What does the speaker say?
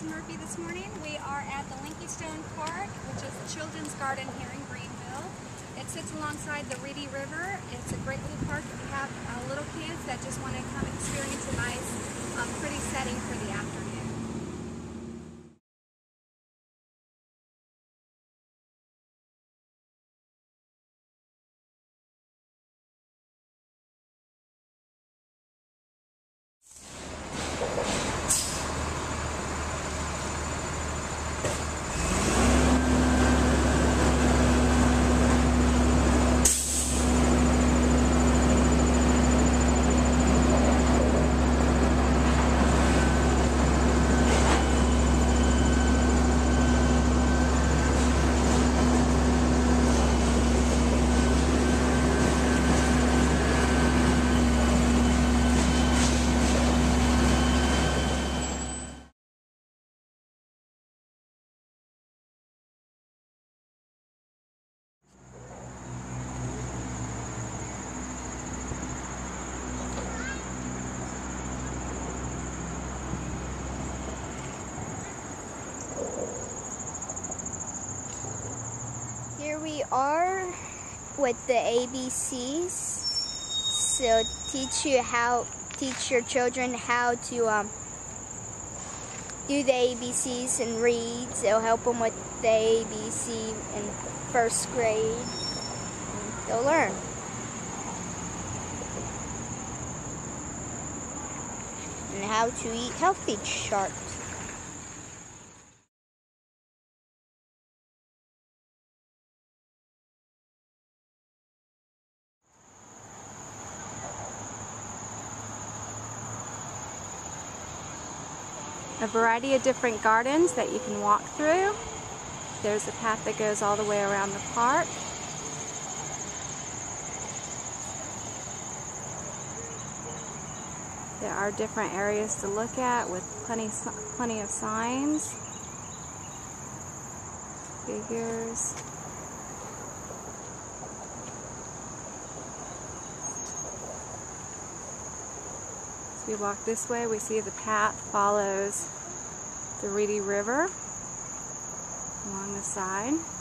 Murphy this morning. We are at the Linky Park, which is a children's garden here in Greenville. It sits alongside the Reedy River. It's a great little park if you have little kids that just want to come experience a nice, pretty setting for the afternoon. Here we are with the ABCs. So teach your children how to do the ABCs and read. So help them with the ABC in first grade. And they'll learn. And how to eat healthy sharks. A variety of different gardens that you can walk through. There's a path that goes all the way around the park. There are different areas to look at with plenty of signs, figures. We walk this way, we see the path follows the Reedy River along the side.